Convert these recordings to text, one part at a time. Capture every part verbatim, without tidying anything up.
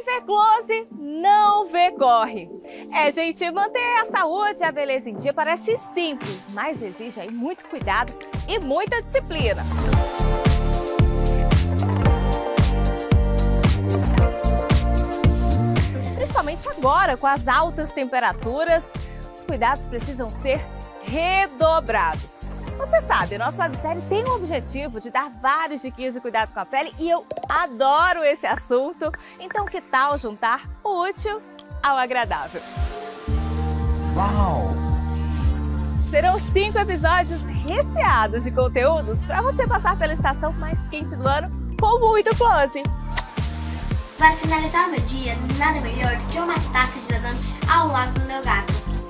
vê close não vê corre. É, gente, manter a saúde e a beleza em dia parece simples, mas exige aí muito cuidado e muita disciplina. Principalmente agora, com as altas temperaturas, os cuidados precisam ser redobrados. Você sabe, nossa websérie tem o objetivo de dar vários diquinhos de cuidado com a pele e eu adoro esse assunto. Então, que tal juntar o útil ao agradável? Uau! Serão cinco episódios recheados de conteúdos para você passar pela estação mais quente do ano com muito close. Para finalizar o meu dia, nada melhor do que uma taça de Danone ao lado do meu gato.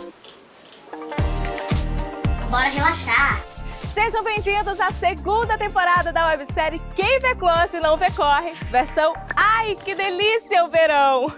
Bora relaxar! Sejam bem-vindos à segunda temporada da websérie Quem Vê Close Não Vê Corre, versão Ai, que delícia o verão!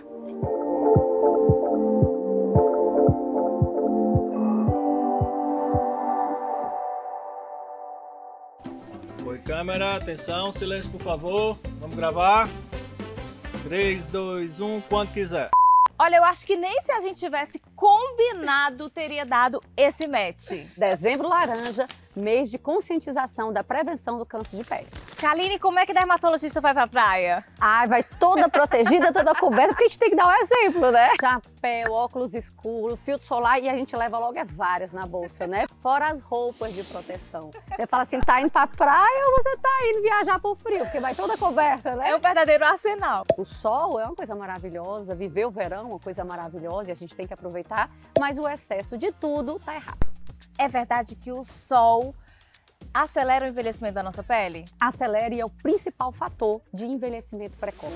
Oi, câmera, atenção, silêncio por favor, vamos gravar. três, dois, um, quando quiser. Olha, eu acho que nem se a gente tivesse combinado teria dado esse match. Dezembro laranja, mês de conscientização da prevenção do câncer de pele. Kaline, como é que dermatologista vai pra praia? Ai, vai toda protegida, toda coberta, porque a gente tem que dar um exemplo, né? Chapéu, óculos escuros, filtro solar e a gente leva logo é várias na bolsa, né? Fora as roupas de proteção. Você fala assim, tá indo pra praia ou você tá indo viajar pro frio? Porque vai toda coberta, né? É um verdadeiro arsenal. O sol é uma coisa maravilhosa, viver o verão é uma coisa maravilhosa e a gente tem que aproveitar, mas o excesso de tudo tá errado. É verdade que o sol acelera o envelhecimento da nossa pele? Acelera e é o principal fator de envelhecimento precoce.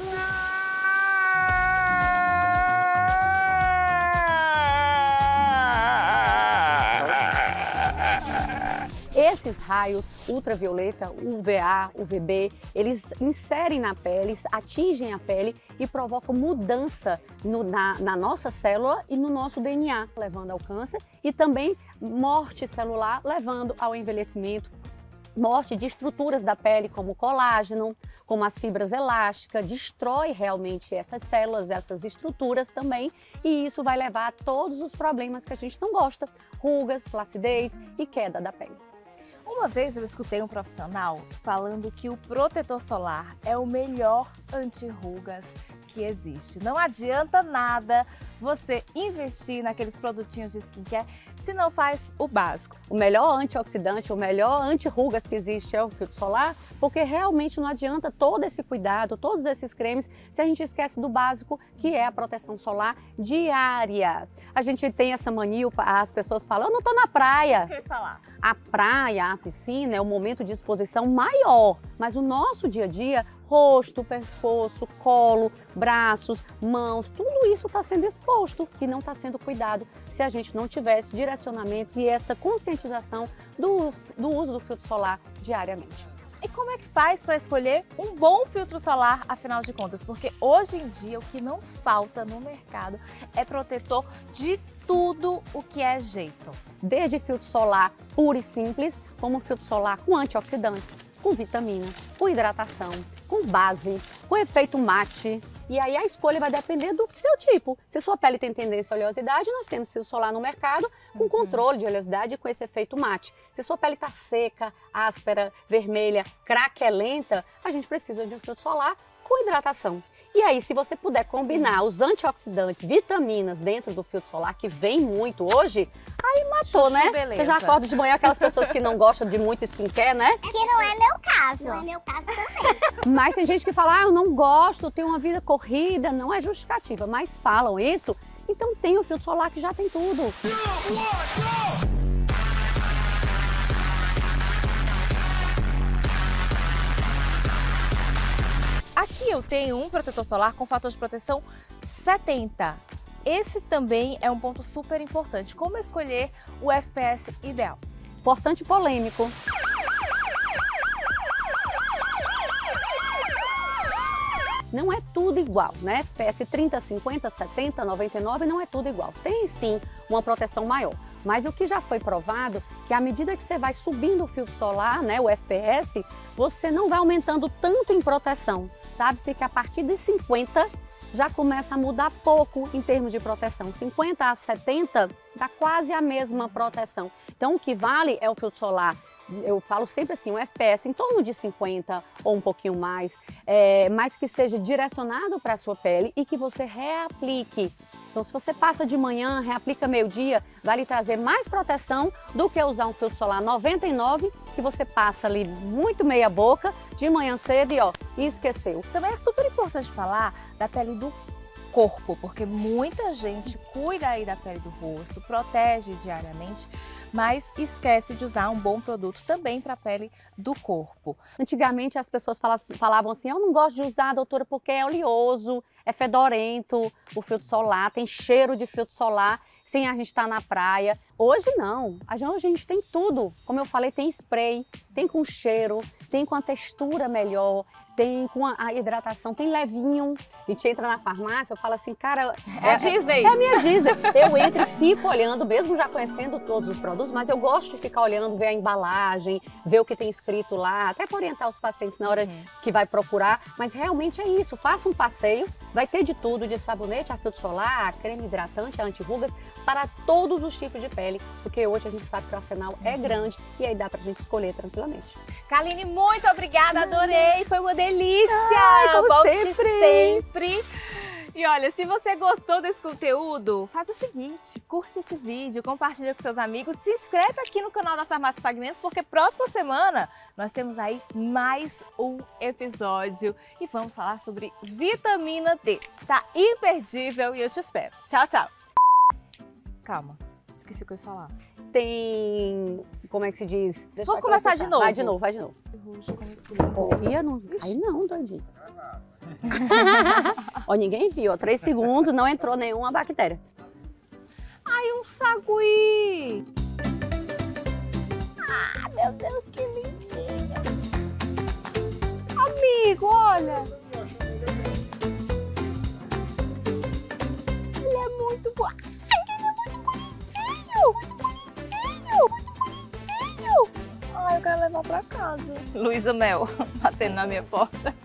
Esses raios ultravioleta, U V A, U V B, eles inserem na pele, atingem a pele e provocam mudança no, na, na nossa célula e no nosso D N A, levando ao câncer e também morte celular, levando ao envelhecimento, morte de estruturas da pele como colágeno, como as fibras elásticas, destrói realmente essas células, essas estruturas também e isso vai levar a todos os problemas que a gente não gosta, rugas, flacidez e queda da pele. Uma vez eu escutei um profissional falando que o protetor solar é o melhor anti-rugas que existe. Não adianta nada você investir naqueles produtinhos de skincare se não faz o básico. O melhor antioxidante, o melhor anti-rugas que existe é o filtro solar, porque realmente não adianta todo esse cuidado, todos esses cremes, se a gente esquece do básico, que é a proteção solar diária. A gente tem essa mania, as pessoas falam, eu não tô na praia. Isso que eu ia falar. A praia, a piscina é um momento de exposição maior, mas o nosso dia a dia, rosto, pescoço, colo, braços, mãos, tudo isso está sendo exposto e não está sendo cuidado se a gente não tivesse direcionamento e essa conscientização do, do uso do filtro solar diariamente. E como é que faz para escolher um bom filtro solar, afinal de contas? Porque hoje em dia o que não falta no mercado é protetor de tudo o que é jeito. Desde filtro solar puro e simples, como filtro solar com antioxidantes, com vitaminas, com hidratação, com base, com efeito mate. E aí a escolha vai depender do seu tipo. Se sua pele tem tendência à oleosidade, nós temos filtro solar no mercado com controle de oleosidade e com esse efeito mate. Se sua pele está seca, áspera, vermelha, craquelenta, a gente precisa de um filtro solar com hidratação. E aí, se você puder combinar Sim. os antioxidantes, vitaminas dentro do filtro solar, que vem muito hoje, aí matou, Xuxi, né? beleza. Você já acorda de manhã, aquelas pessoas que não gostam de muito skincare, né? Que não é meu caso. Não é meu caso também. Mas tem gente que fala, ah, eu não gosto, tenho uma vida corrida, não é justificativa. Mas falam isso, então tem o filtro solar que já tem tudo. Aqui eu tenho um protetor solar com fator de proteção setenta. Esse também é um ponto super importante. Como escolher o F P S ideal? Importante e polêmico. Não é tudo igual, né? F P S trinta, cinquenta, setenta, noventa e nove não é tudo igual. Tem sim uma proteção maior. Mas o que já foi provado, que à medida que você vai subindo o filtro solar, né, o F P S, você não vai aumentando tanto em proteção. Sabe-se que a partir de cinquenta já começa a mudar pouco em termos de proteção. cinquenta a setenta dá quase a mesma proteção. Então o que vale é o filtro solar. Eu falo sempre assim, um F P S em torno de cinquenta ou um pouquinho mais, é, mas que seja direcionado para a sua pele e que você reaplique. Então, se você passa de manhã, reaplica meio-dia, vai lhe trazer mais proteção do que usar um filtro solar noventa e nove, que você passa ali muito meia boca, de manhã cedo e ó, e esqueceu. Também é super importante falar da pele do corpo, porque muita gente cuida aí da pele do rosto, protege diariamente, mas esquece de usar um bom produto também para a pele do corpo. Antigamente as pessoas falavam assim, eu não gosto de usar, doutora, porque é oleoso, é fedorento, o filtro solar, tem cheiro de filtro solar, sem a gente estar na praia. Hoje não, hoje a gente tem tudo, como eu falei, tem spray, tem com cheiro, tem com a textura melhor, tem com a hidratação, tem levinho. A gente entra na farmácia, eu falo assim, cara... É, é a Disney. É a minha Disney. Eu entro e fico olhando, mesmo já conhecendo todos os produtos, mas eu gosto de ficar olhando, ver a embalagem, ver o que tem escrito lá, até para orientar os pacientes na hora uhum. que vai procurar. Mas realmente é isso, faça um passeio, vai ter de tudo, de sabonete, a filtro solar, a creme hidratante, a anti-rugas, para todos os tipos de pele, porque hoje a gente sabe que o arsenal é grande e aí dá pra gente escolher tranquilamente. Kaline, muito obrigada, adorei, foi uma delícia! Ai, como Volte sempre. sempre! E olha, se você gostou desse conteúdo, faz o seguinte, curte esse vídeo, compartilha com seus amigos, se inscreve aqui no canal da Farmácia Pagamentos, porque próxima semana nós temos aí mais um episódio e vamos falar sobre vitamina D. Tá imperdível e eu te espero. Tchau, tchau! Calma, esqueci o que eu ia falar. Tem... como é que se diz? Deixa Vamos começar de novo. Vai de novo, vai de novo. Olha, não... Aí não, doidinho. Ó, ninguém viu, ó, três segundos, não entrou nenhuma bactéria. Ai, um sagui! Ah, meu Deus, que lindinho! Amigo, olha! Ele é muito bom! Muito bonitinho, muito bonitinho. Ai, eu quero levar pra casa. Luísa Mel, batendo na minha porta.